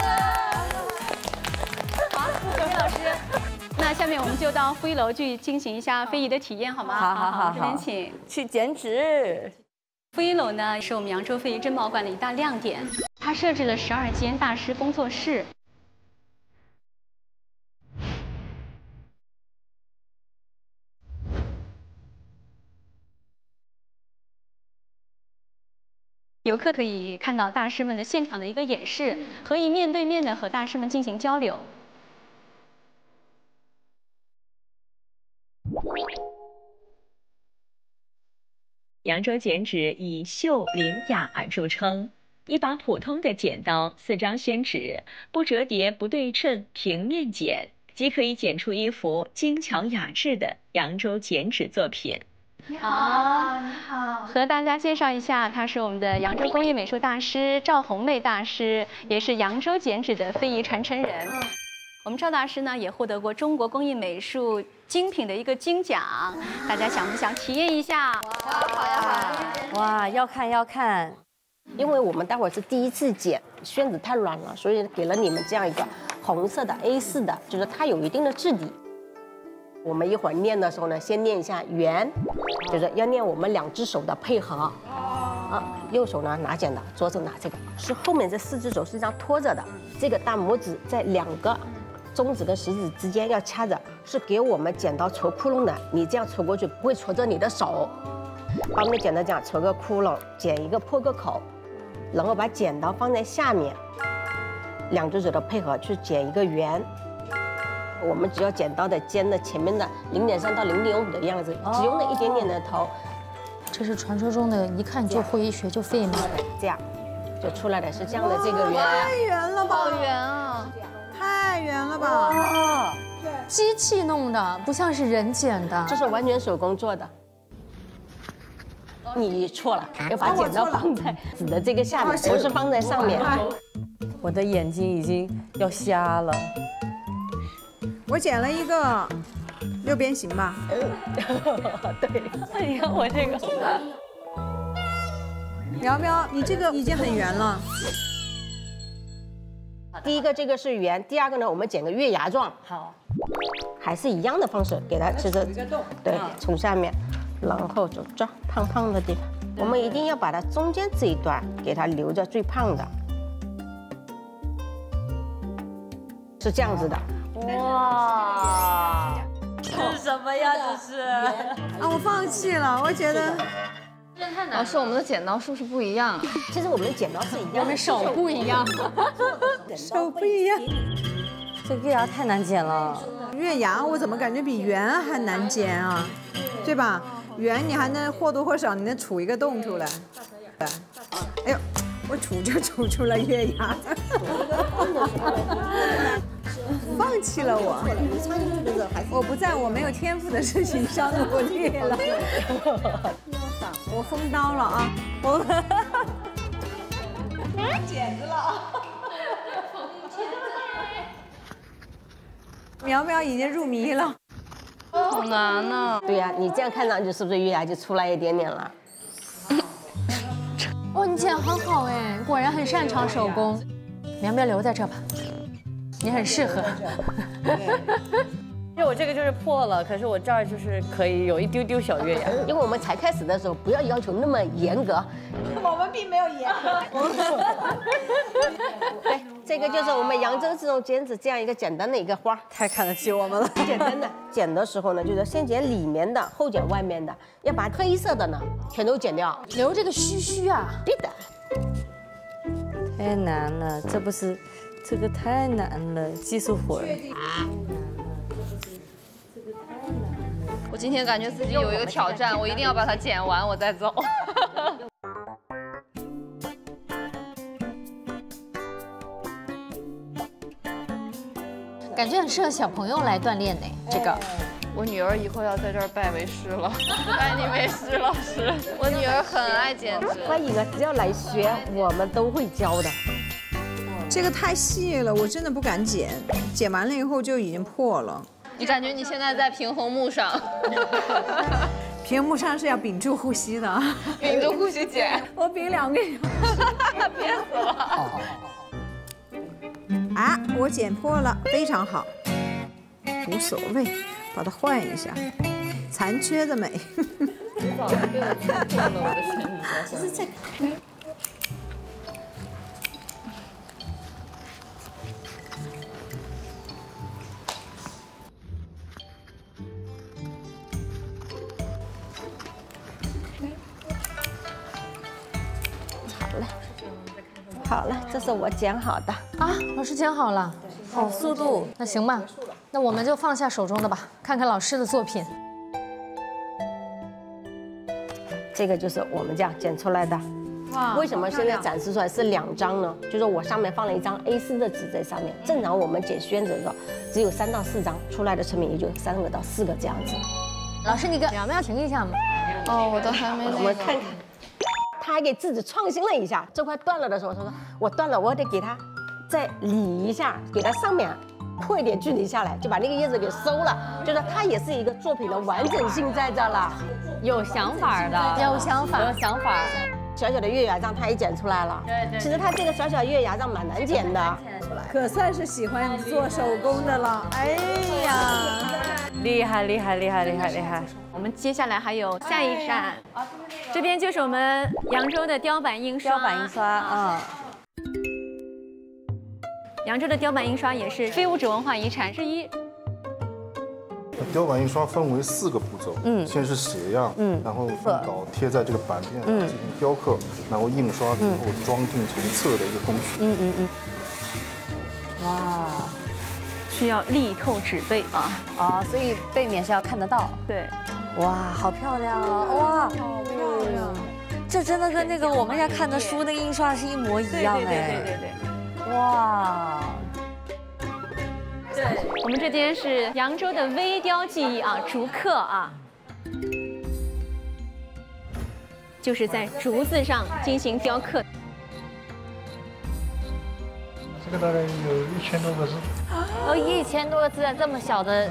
好，各位老师。那下面我们就到负一楼去进行一下非遗的体验，好吗？ 好好好好， 这边请。 去剪纸。 负一楼呢是我们扬州非遗珍宝馆的一大亮点，它设置了十二间大师工作室。游客可以看到大师们的现场的一个演示，可以面对面的和大师们进行交流。 扬州剪纸以秀、灵、雅而著称。一把普通的剪刀，四张宣纸，不折叠、不对称，平面剪，即可以剪出一幅精巧雅致的扬州剪纸作品。 你好，你好，和大家介绍一下，他是我们的扬州工艺美术大师赵红梅大师，也是扬州剪纸的非遗传承人。我们赵大师呢，也获得过中国工艺美术精品的一个金奖，大家想不想体验一下？ 哇，好呀好呀！ 哇，要看要看。 因为我们待会儿是第一次剪，宣纸太软了，所以给了你们这样一个红色的 A 四 的，就是它有一定的质地。我们一会儿练的时候呢，先练一下圆，就是要练我们两只手的配合。啊，右手呢拿剪刀，左手拿这个，是后面这四只手是这样托着的，这个大拇指在两个中指跟食指之间要掐着，是给我们剪刀戳窟窿的。你这样戳过去不会戳着你的手，把我们的剪刀这样戳个窟窿，剪一个破个口，然后把剪刀放在下面，两只手的配合去剪一个圆。我们只要剪刀的尖的前面的零点三到零点五的样子，只用了一点点的头。 这是传说中的一看就会一学就废吗？ 这样就出来的是这样的这个圆。 太圆了吧！ 好圆啊！ 太圆了吧！ 哦，机器弄的，不像是人剪的。 这是完全手工做的。你错了，要把剪刀放在纸的这个下面，不是放在上面。 我的眼睛已经要瞎了。 我剪了一个六边形吧。 对， 你看我这个。 苗苗，你这个已经很圆了。 第一个这个是圆，第二个呢，我们剪个月牙状。 好， 还是一样的方式，给它其实对，从下面，然后就抓胖胖的地方。我们一定要把它中间这一段给它留着最胖的，是这样子的。 哇，是什么呀？这是啊，我放弃了，我觉得。 老师，我们的剪刀是不是不一样啊？ 其实我们的剪刀是一样， 我们手不一样， 手不一样。 这月牙太难剪了。 月牙我怎么感觉比圆还难剪啊？对吧？圆你还能或多或少你能杵一个洞出来。哎呦，我杵就杵出了月牙。放弃了我，我不在我没有天赋的事情上努力了。我封刀了啊！我剪子了。 苗苗已经入迷了， 好难呐。 对呀、你这样看上去是不是月牙就出来一点点了？ 哦，你剪很好哎，果然很擅长手工。苗苗留在这吧，你很适合。 因为我这个就是破了，可是我这儿就是可以有一丢丢小月牙。 因为我们才开始的时候，不要要求那么严格。 我们并没有严格。 对，这个就是我们扬州这种剪纸这样一个简单的一个花， 太看得起我们了。 简单的剪的时候呢，就是先剪里面的，后剪外面的，要把黑色的呢全都剪掉， 留这个须须啊。 对的。 太难了，这不是，这个太难了，技术活儿。 我今天感觉自己有一个挑战，我一定要把它剪完，我再走。 感觉很适合小朋友来锻炼呢。这个， 我女儿以后要在这儿拜为师了，拜你为师老师。我女儿很爱剪纸， 欢迎啊，只要来学，我们都会教的。 这个太细了，我真的不敢剪，剪完了以后就已经破了。 你感觉你现在在平衡木上？ 屏幕上是要屏住呼吸的， 屏住呼吸剪。 我屏两个小时， 憋死了。 啊，我剪破了，非常好，无所谓，把它换一下，残缺的美。 早就被我剪破了我的身体。 其实这个。 好了，这是我剪好的啊，老师剪好了， 好速度。 那行吧，那我们就放下手中的吧，看看老师的作品。 这个就是我们这样剪出来的。 哇， 为什么现在展示出来是两张呢？就是我上面放了一张 A 四 的纸在上面，正常我们剪宣纸的时候只有三到四张，出来的成品也就三个到四个这样子。 老师，你跟苗苗停一下嘛。 哦，我都还没那个。 我们看看。他还给自己创新了一下，这块断了的时候，他说我断了，我得给他再理一下，给它上面扩一点距离下来，就把那个叶子给收了。就是它也是一个作品的完整性在这了， 有想法的， 有想法， 有想法。 小小的月牙杖他也剪出来了。 对对。 其实他这个小小月牙杖蛮难剪的， 可算是喜欢做手工的了。哎呀， 厉害厉害厉害厉害厉害！ 我们接下来还有下一站，这边就是我们扬州的雕版印刷。 雕版印刷啊。 扬州的雕版印刷也是非物质文化遗产之一。 雕版印刷分为四个步骤，嗯，先是写样，嗯，然后分稿贴在这个板片上进行雕刻，然后印刷之后装订成册的一个工序。 嗯嗯嗯。哇， 需要力透纸背啊啊，所以背面是要看得到。 对。 哇，好漂亮啊！哇，好漂亮！这真的跟那个我们家看的书那个印刷是一模一样的。 对对对对对。 哇。 对，我们这边是扬州的微雕技艺啊，竹刻啊，就是在竹子上进行雕刻。 这个大概有一千多个字。 哦，一千多个字，这么小的，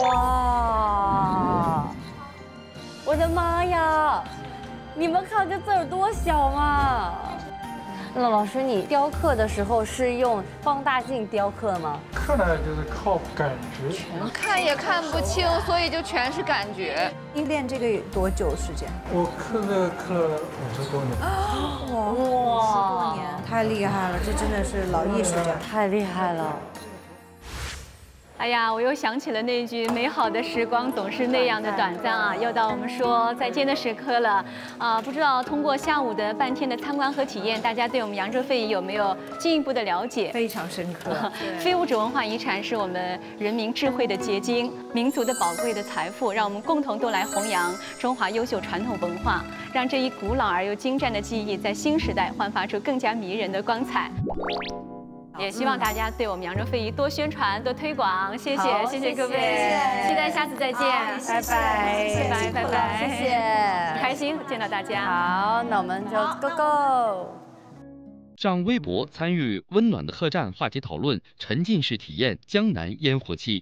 哇！我的妈呀！你们看这字儿多小嘛！那老师，你雕刻的时候是用放大镜雕刻吗？ 刻呢，就是靠感觉， 看也看不清，所以就全是感觉。 你练这个有多久时间？ 我刻这个刻了五十多年。 哇，五十多年，太厉害了！这真的是老艺术家， 太厉害了。 哎呀，我又想起了那句“美好的时光总是那样的短暂啊”，又到我们说再见的时刻了啊！不知道通过下午的半天的参观和体验，大家对我们扬州非遗有没有进一步的了解？ 非常深刻。 非物质文化遗产是我们人民智慧的结晶，民族的宝贵的财富，让我们共同都来弘扬中华优秀传统文化，让这一古老而又精湛的技艺在新时代焕发出更加迷人的光彩。也希望大家对我们扬州非遗多宣传、多推广，谢谢，谢谢各位，期待下次再见， 拜拜， 拜拜，拜拜， 谢谢， 开心见到大家。 好，那我们就 go go。 上微博参与温暖的客栈话题讨论，沉浸式体验江南烟火气。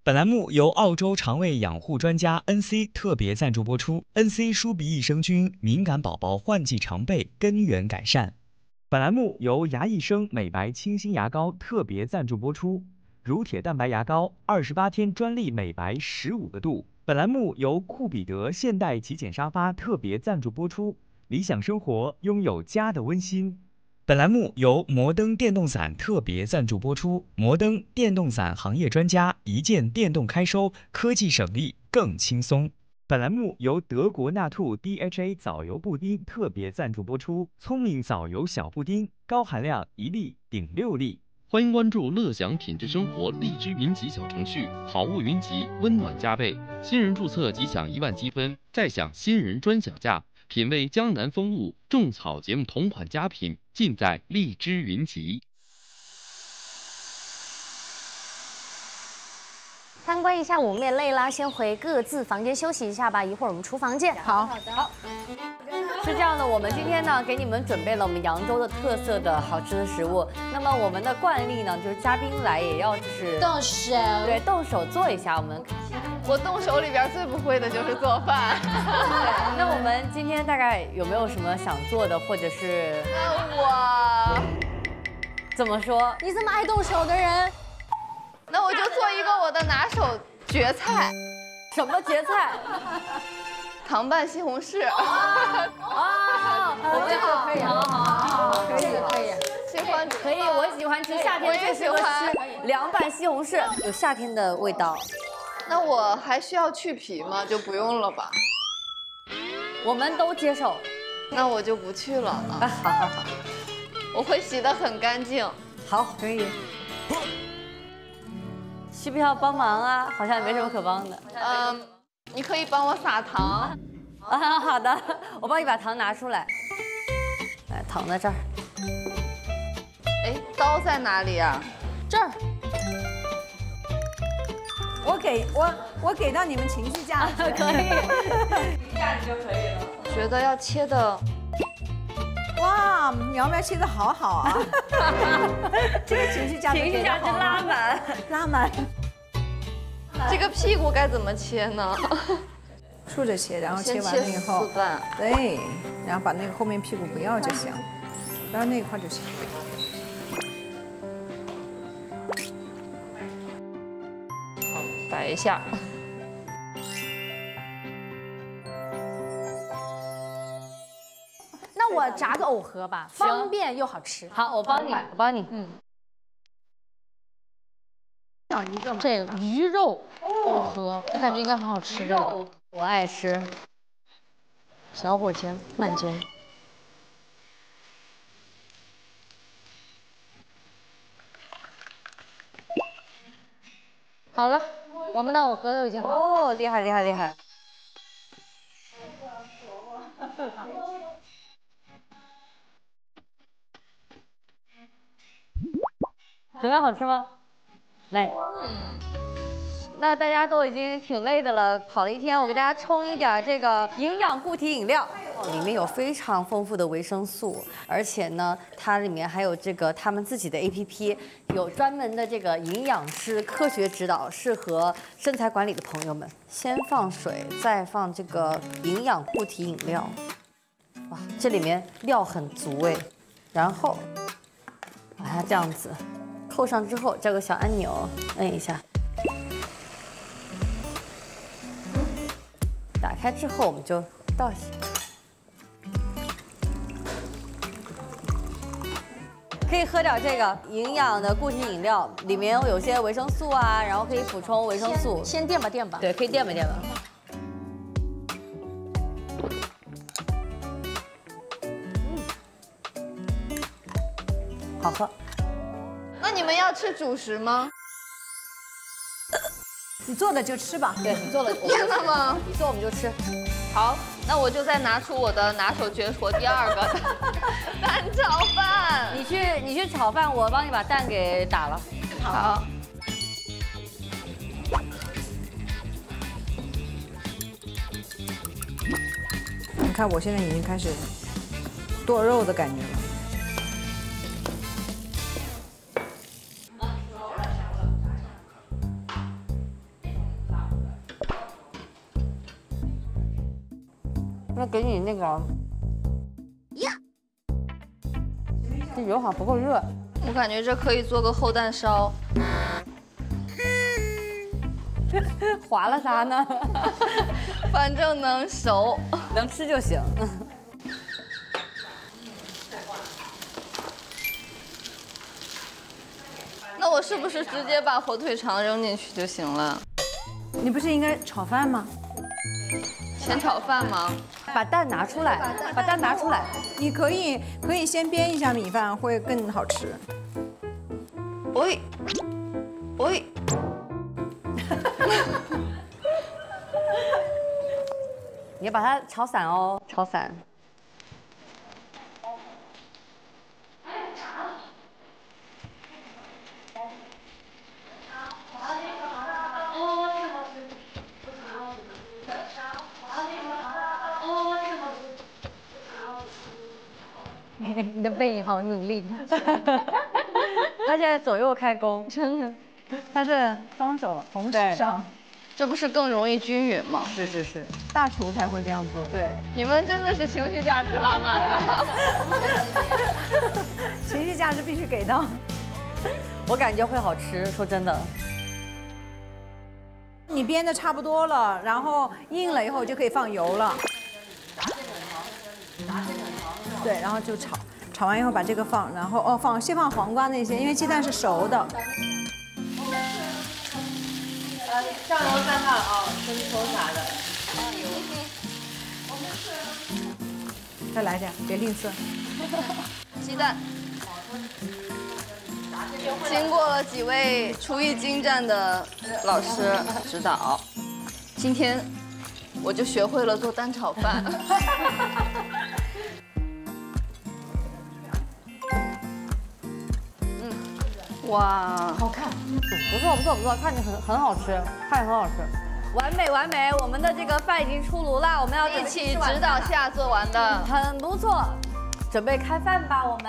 本栏目由澳洲肠胃养护专家 N C 特别赞助播出。N C 舒鼻益生菌，敏感宝宝换季常备，根源改善。本栏目由牙益生美白清新牙膏特别赞助播出。乳铁蛋白牙膏，二十八天专利美白十五个度。本栏目由酷比得现代极简沙发特别赞助播出。理想生活，拥有家的温馨。本栏目由摩登电动伞特别赞助播出。摩登电动伞行业专家，一键电动开收，科技省力更轻松。本栏目由德国纳兔 D H A 藻油布丁特别赞助播出。聪明藻油小布丁，高含量，一粒顶六粒。 欢迎关注乐享品质生活荔枝云集小程序，好物云集，温暖加倍。新人注册即享一万积分，再享新人专享价。品味江南风物，种草节目同款佳品，尽在荔枝云集。 参观一下我们也累啦，先回各自房间休息一下吧，一会儿我们厨房见。 好， 好的，好。是这样的，我们今天呢给你们准备了我们扬州的特色的好吃的食物。那么我们的惯例呢，就是嘉宾来也要就是动手， 对，动手做一下。我们我动手里边最不会的就是做饭。 对，那我们今天大概有没有什么想做的，或者是？ 那我怎么说？ 你这么爱动手的人， 那我就做一个我的拿手绝菜。 什么绝菜？ 糖拌西红柿。 啊，我们就可以，好好好，可以可以， 喜欢可以，我喜欢吃夏天最适合吃凉拌西红柿，有夏天的味道。 那我还需要去皮吗？就不用了吧？ 我们都接受。 那我就不去了啊。 好好好， 我会洗得很干净。 好，可以。需不需要帮忙啊？好像也没什么可帮的。 嗯。你可以帮我撒糖啊，好的，我帮你把糖拿出来。来，糖在这儿。 哎，刀在哪里啊？ 这儿。 我给我我给到你们情绪价值， 可以，价值就可以了。 我觉得要切的， 哇，苗苗切的好好啊，这个情绪价值情绪价值拉满， 拉满。 这个屁股该怎么切呢？ 竖着切，然后切完了以后，对，然后把那个后面屁股不要就行，不要那一块就行。 好，摆一下。 那我炸个藕盒吧，方便又好吃。 好，我帮你，我帮你，嗯。 一个这个鱼肉藕盒，我感觉应该很好吃。这个我爱吃。 小火煎，慢煎。好了，我们的藕盒都已经好。 哦，厉害厉害厉害！怎么样，好吃吗？来，那大家都已经挺累的了，跑了一天，我给大家冲一点这个营养固体饮料，里面有非常丰富的维生素，而且呢，它里面还有这个他们自己的 A P P， 有专门的这个营养师科学指导，适合身材管理的朋友们。先放水，再放这个营养固体饮料，哇，这里面料很足哎，然后把它这样子。扣上之后，这个小按钮摁一下，打开之后我们就倒下，可以喝点这个营养的固体饮料，里面有些维生素啊，然后可以补充维生素。 先, 先垫吧垫吧， 对，可以垫吧垫吧。嗯，好喝。 那你们要吃主食吗？ 你做的就吃吧。 对，你做了， 真的吗？ 你做我们就吃。 好，那我就再拿出我的拿手绝活第二个蛋炒饭。 你去，你去炒饭，我帮你把蛋给打了。 好。 你看，我现在已经开始剁肉的感觉了。 那给你那个，这油好像不够热。 我感觉这可以做个厚蛋烧。 划了啥呢？ 反正能熟， 能吃就行。 那我是不是直接把火腿肠扔进去就行了？ 你不是应该炒饭吗？ 先炒饭吗？ 把蛋拿出来，把蛋拿出来。 你可以可以先煸一下米饭，会更好吃。 喂，喂。 你要把它炒散哦，炒散。 你的背影好努力。 他现在左右开弓， 真的。 他是双手同时上。 这不是更容易均匀吗？ 是是是，大厨才会这样做。 对， 你们真的是情绪价值拉满了。 情绪价值必须给到。 我感觉会好吃，说真的。 你煸的差不多了，然后硬了以后就可以放油了。对，然后就炒，炒完以后把这个放，然后哦放先放黄瓜那些，因为鸡蛋是熟的。 酱油在那啊，生抽啥的。 再来点，别吝啬。 鸡蛋。经过了几位厨艺精湛的老师指导，今天我就学会了做蛋炒饭。哇， 好看，不错不错不错，看着很很好吃，看着很好吃，完美完美。我们的这个饭已经出炉了，我们要一起指导下做完的， 很不错。准备开饭吧，我们，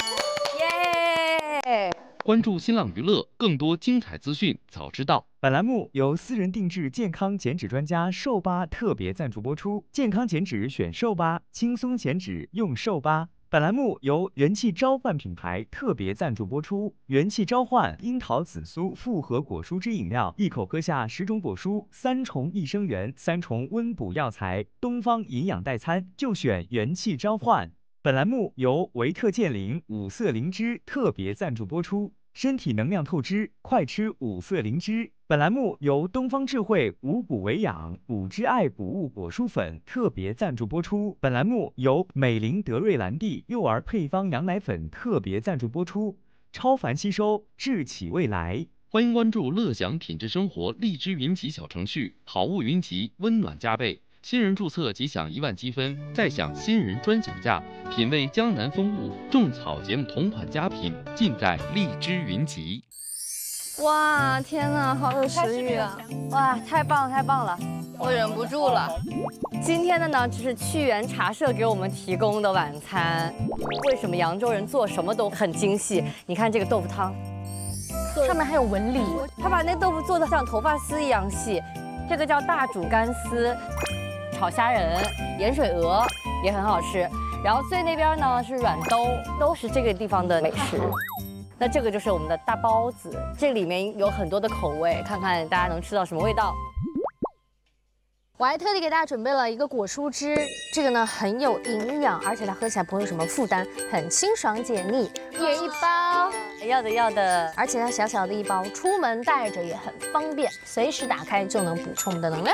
耶！ 关注新浪娱乐，更多精彩资讯早知道。 本栏目由私人定制健康减脂专家瘦吧特别赞助播出，健康减脂选瘦吧，轻松减脂用瘦吧。本栏目由元气召唤品牌特别赞助播出。元气召唤樱桃紫苏复合果蔬汁饮料，一口喝下十种果蔬，三重益生元，三重温补药材，东方营养代餐就选元气召唤。本栏目由维特健灵五色灵芝特别赞助播出。身体能量透支，快吃五色灵芝。本栏目由东方智慧五谷维养五之爱补物果蔬粉特别赞助播出。本栏目由美林德瑞兰蒂幼儿配方羊奶粉特别赞助播出。超凡吸收，智启未来。 欢迎关注乐享品质生活荔枝云集小程序，好物云集，温暖加倍。新人注册即享一万积分，再享新人专享价。品味江南风物，种草节目同款佳品，尽在荔枝云集。 哇，天哪，好有食欲啊！ 哇，太棒了，太棒了， 我忍不住了。 今天的呢，这是趣园茶社给我们提供的晚餐。为什么扬州人做什么都很精细？你看这个豆腐汤， 上面还有纹理， 他把那豆腐做的像头发丝一样细。这个叫大煮干丝。炒虾仁、盐水鹅也很好吃，然后最那边呢是软兜，都是这个地方的美食。那这个就是我们的大包子，这里面有很多的口味，看看大家能吃到什么味道。 我还特地给大家准备了一个果蔬汁，这个呢很有营养，而且它喝起来不会有什么负担，很清爽解腻。一人一包， 要的要的， 而且它小小的一包，出门带着也很方便，随时打开就能补充我们的能量。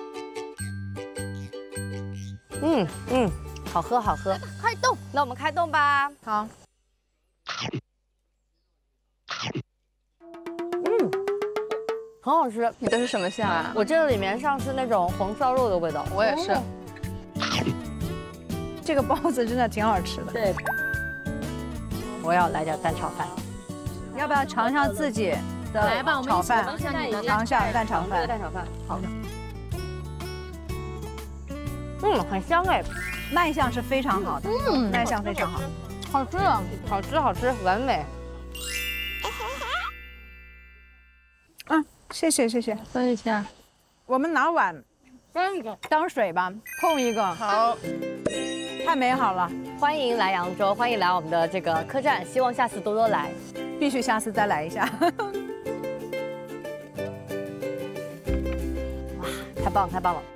嗯嗯，好喝好喝， 开动！ 那我们开动吧。 好。 嗯，很好吃。 你的是什么馅啊？ 我这个里面像是那种红烧肉的味道。 我也是。 这个包子真的挺好吃的。 对。我要来点蛋炒饭。 要不要尝尝自己的来吧，我们炒饭？ 尝一下蛋炒饭。 蛋炒饭，好的。嗯，很香哎， 卖相是非常好的，嗯，卖相非常好， 好吃啊，好吃好吃，完美。 嗯，谢谢谢谢， 分一下。 我们拿碗当一个，当水吧，碰一个。 好， 太美好了， 欢迎来扬州，欢迎来我们的这个客栈，希望下次多多来， 必须下次再来一下。 哇，太棒了，太棒了！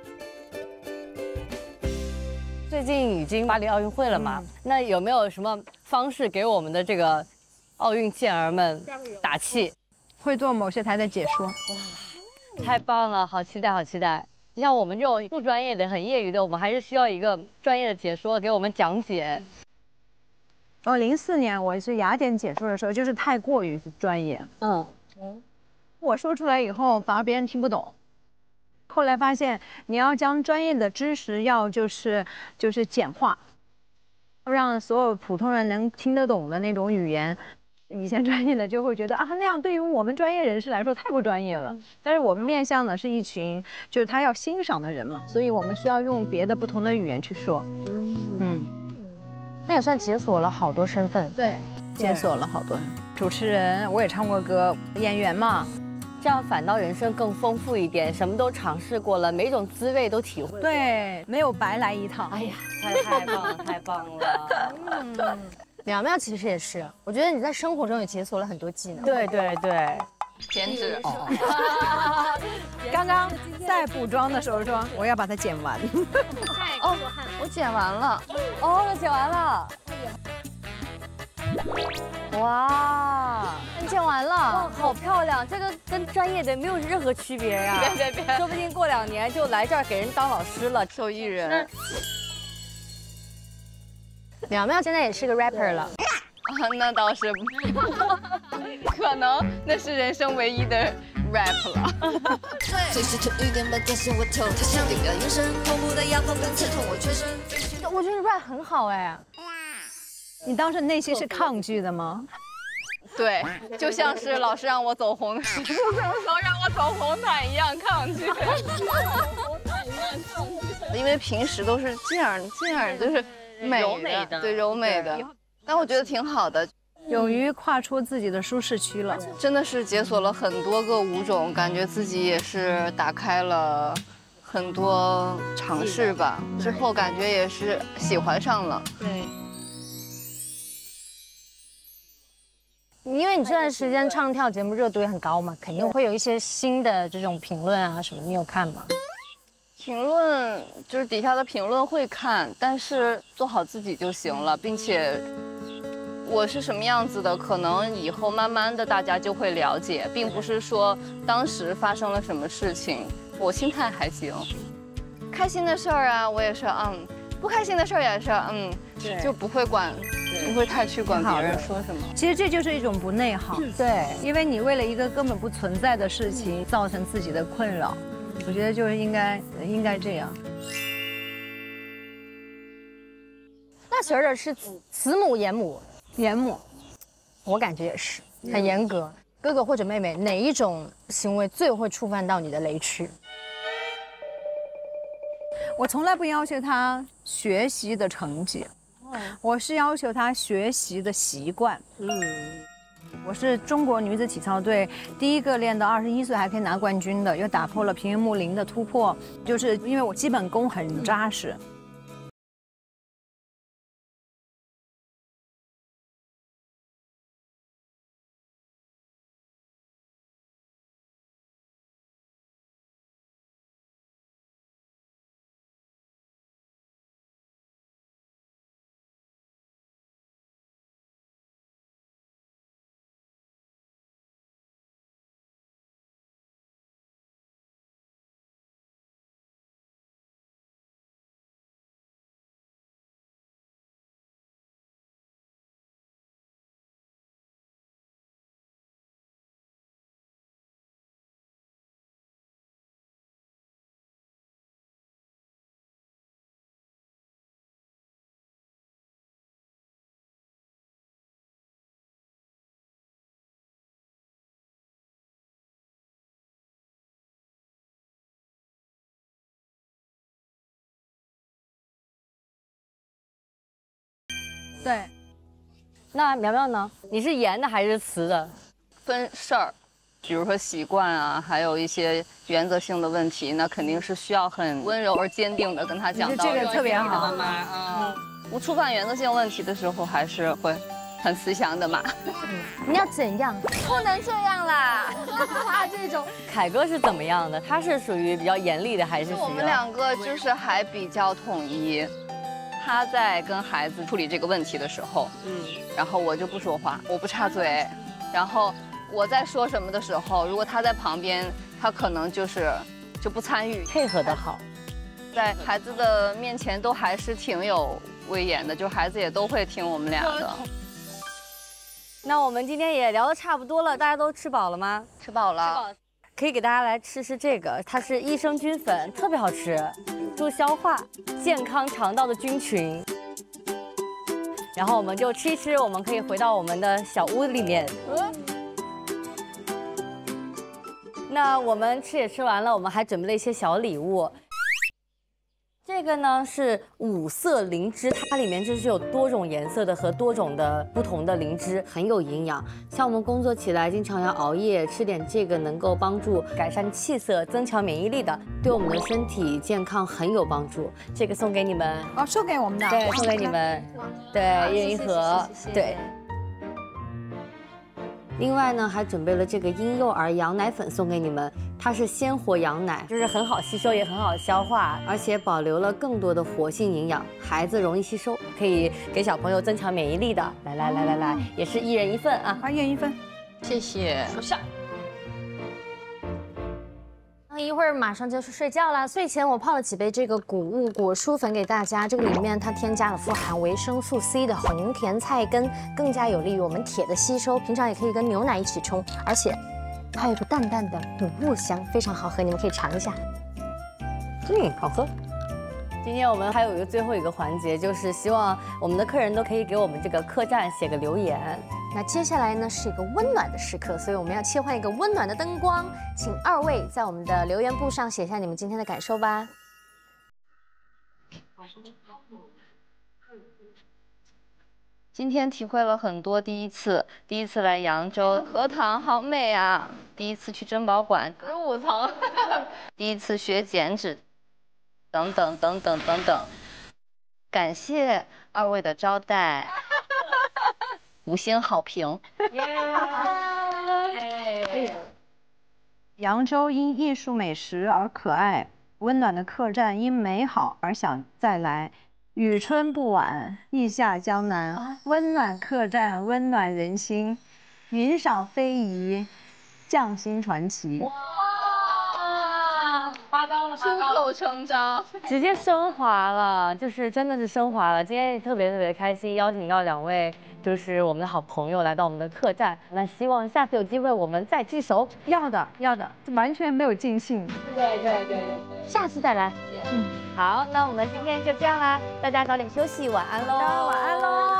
最近已经巴黎奥运会了嘛，那有没有什么方式给我们的这个奥运健儿们打气？ 会做某些台的解说。哇， 太棒了，好期待，好期待！像我们这种不专业的、很业余的，我们还是需要一个专业的解说给我们讲解。 哦，零四年我是雅典解说的时候，就是太过于专业。嗯嗯，我说出来以后，反而别人听不懂。后来发现，你要将专业的知识要就是就是简化，让所有普通人能听得懂的那种语言。以前专业的就会觉得啊，那样对于我们专业人士来说太不专业了。但是我们面向的是一群就是他要欣赏的人嘛，所以我们需要用别的不同的语言去说。嗯， 那也算解锁了好多身份。 对，解锁了好多。主持人，我也唱过歌，演员嘛， 这样反倒人生更丰富一点，什么都尝试过了，每种滋味都体会。 对，没有白来一趟。 哎呀，太太棒了，太棒了。 嗯。苗苗其实也是，我觉得你在生活中也解锁了很多技能。 对对对， 减脂。 刚刚在补妆的时候说我要把它剪完。 哦，我剪完了。 哦，剪完了。哇， 你剪完了， 哇，好漂亮！这个跟专业的没有任何区别呀。 别别别， 说不定过两年就来这儿给人当老师了， 手艺人。 苗苗现在也是个 rapper 了， 啊，那倒是，可能那是人生唯一的 rap 了。 我觉得 rap 很好哎。 你当时内心是抗拒的吗？ 对，就像是老师让我走红，时候让我走红毯一样抗拒。因为平时都是这样这样，就是。 柔美的， 对柔美的，但我觉得挺好的， 勇于跨出自己的舒适区了， 真的是解锁了很多个舞种，感觉自己也是打开了很多尝试吧。之后感觉也是喜欢上了。 对，因为你这段时间唱跳节目热度也很高嘛，肯定会有一些新的这种评论啊什么，你有看吗？ 评论就是底下的评论会看，但是做好自己就行了，并且我是什么样子的，可能以后慢慢的大家就会了解，并不是说当时发生了什么事情，我心态还行，开心的事儿啊，我也是嗯，不开心的事儿也是嗯，就不会管，不会太去管别人说什么。 其实这就是一种不内耗， 对， 因为你为了一个根本不存在的事情造成自己的困扰。我觉得就是应该应该这样。 那学的是慈母严母， 严母， 我感觉也是很严格。哥哥或者妹妹，哪一种行为最会触犯到你的雷区？ 我从来不要求他学习的成绩，我是要求他学习的习惯。嗯。我是中国女子体操队第一个练到二十一岁还可以拿冠军的，又打破了平原木林的突破，就是因为我基本功很扎实。对， 那苗苗呢？你是严的还是慈的？ 分事儿， 比如说习惯啊，还有一些原则性的问题，那肯定是需要很温柔而坚定的跟他讲道理。 这个特别好， 妈妈，嗯，不触犯原则性问题的时候，还是会很慈祥的嘛。 你要怎样？ 不能这样啦！ 他这种。 凯哥是怎么样的？他是属于比较严厉的，还是属于？ 我们两个就是还比较统一。他在跟孩子处理这个问题的时候，嗯，然后我就不说话，我不插嘴，然后。我在说什么的时候，如果他在旁边，他可能就是就不参与， 配合的好， 在孩子的面前都还是挺有威严的，就孩子也都会听我们俩的。 那我们今天也聊得差不多了，大家都吃饱了吗？ 吃饱了， 可以给大家来吃吃这个，它是益生菌粉，特别好吃，助消化、健康肠道的菌群。然后我们就吃一吃，我们可以回到我们的小屋里面。那我们吃也吃完了，我们还准备了一些小礼物。这个呢是五色灵芝，它里面就是有多种颜色的和多种的不同的灵芝，很有营养。像我们工作起来经常要熬夜，吃点这个能够帮助改善气色、增强免疫力的，对我们的身体健康很有帮助。这个送给你们哦，送给我们的， 对，送给你们，对，一人一盒，对。另外呢，还准备了这个婴幼儿羊奶粉送给你们，它是鲜活羊奶，就是很好吸收，也很好消化，而且保留了更多的活性营养，孩子容易吸收，可以给小朋友增强免疫力的。来来来来来，也是一人一份啊， 啊，一人一份， 谢谢。 收下。一会儿马上就去睡觉了，睡前我泡了几杯这个谷物果蔬粉给大家，这个里面它添加了富含维生素 C 的红甜菜根，更加有利于我们铁的吸收，平常也可以跟牛奶一起冲，而且它有一个淡淡的谷物香，非常好喝，你们可以尝一下。 嗯，好喝。今天我们还有一个最后一个环节，就是希望我们的客人都可以给我们这个客栈写个留言。 那接下来呢是一个温暖的时刻，所以我们要切换一个温暖的灯光，请二位在我们的留言簿上写下你们今天的感受吧。 今天体会了很多第一次，第一次来扬州，荷塘好美啊！第一次去珍宝馆，十五层，第一次学剪纸，等等等等等等。感谢二位的招待。五星好评。 扬州因艺术美食而可爱，温暖的客栈因美好而想再来。雨春不晚，意下江南，温暖客栈，温暖人心。云赏非遗，匠心传奇。 哇，发糕了，出口成章， 直接升华了，就是真的是升华了。今天也特别特别开心，邀请到两位。就是我们的好朋友来到我们的客栈，那希望下次有机会我们再聚首。 要的，要的，完全没有尽兴。 对对对， 下次再来。嗯，好，那我们今天就这样啦，大家早点休息，晚安喽， 晚安喽。